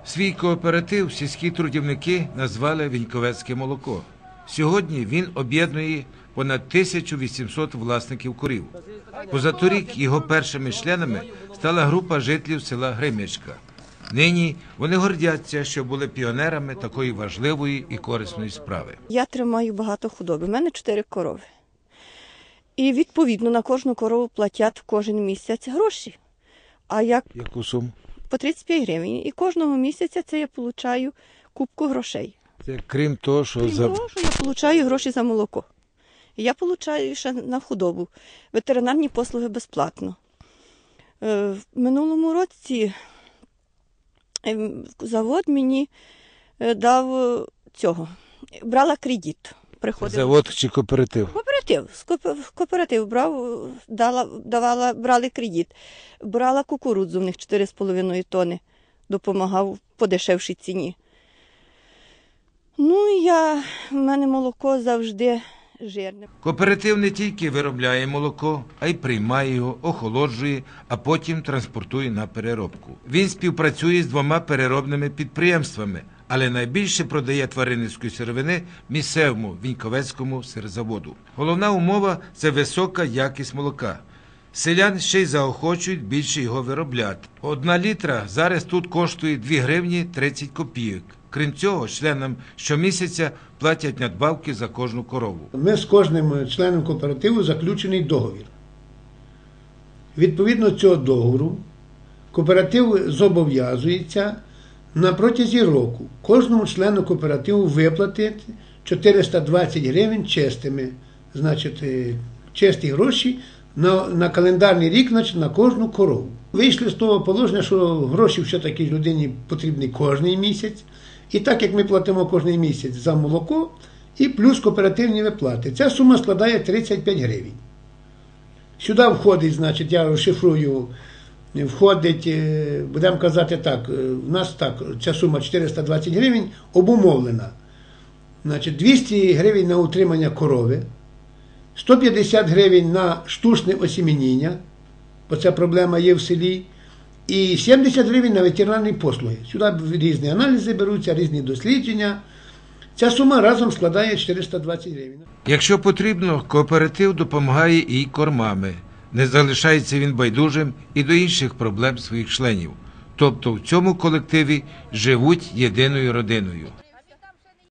Свій кооператив сільські трудівники назвали «Віньковецьке молоко». Сьогодні він об'єднує понад 1800 власників корів. Позаторік його першими членами стала група жителів села Гримячка. Нині вони гордяться, що були піонерами такої важливої і корисної справи. Я тримаю багато худоби, у мене 4 корови. І відповідно на кожну корову платять кожен місяць гроші. А Яку суму? По 35 гривень. І кожного місяця це я отримую купку грошей. Це крім того, що Того, що я отримую гроші за молоко. І я отримую ще на худобу. Ветеринарні послуги безплатно. В минулому році завод мені дав брала кредит. Завод чи кооператив? Кооператив брали кредит. Брала кукурудзу, в них 4,5 тонни, допомагав по дешевшій ціні. Ну, в мене молоко завжди жирне. Кооператив не тільки виробляє молоко, а й приймає його, охолоджує, а потім транспортує на переробку. Він співпрацює з 2 переробними підприємствами, але найбільше продає тваринницької сировини місцевому Віньковецькому сирзаводу. Головна умова – це висока якість молока. Селян ще й заохочують більше його виробляти. 1 літра зараз тут коштує 2 гривні 30 копійок. Крім цього, членам щомісяця платять надбавки за кожну корову. Ми з кожним членом кооперативу заключений договір. Відповідно цього договору кооператив зобов'язується на протязі року кожному члену кооперативу виплатити 420 гривень чистими, значить, чисті гроші на календарний рік, значить, на кожну корову. Вийшли з того положення, що гроші все-таки людині потрібні кожний місяць. І так як ми платимо кожен місяць за молоко, і плюс кооперативні виплати. Ця сума складає 35 гривень. Сюди входить, значить, я розшифрую, входить, будемо казати так, у нас так, ця сума 420 гривень обумовлена. Значить, 200 гривень на утримання корови, 150 гривень на штучне осіміння, бо ця проблема є в селі, і 70 гривень на ветеринарні послуги. Сюди різні аналізи беруться, різні дослідження. Ця сума разом складає 420 гривень. Якщо потрібно, кооператив допомагає і кормами. Не залишається він байдужим і до інших проблем своїх членів. Тобто в цьому колективі живуть єдиною родиною.